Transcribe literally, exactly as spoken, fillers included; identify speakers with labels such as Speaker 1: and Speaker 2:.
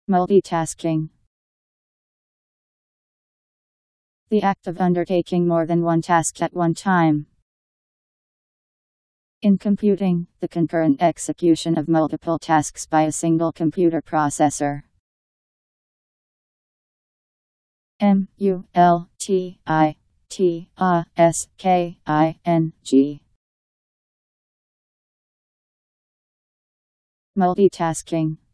Speaker 1: Multitasking. The act of undertaking more than one task at one time. In computing, the concurrent execution of multiple tasks by a single computer processor. M U L T I T A S K I N G. Multitasking.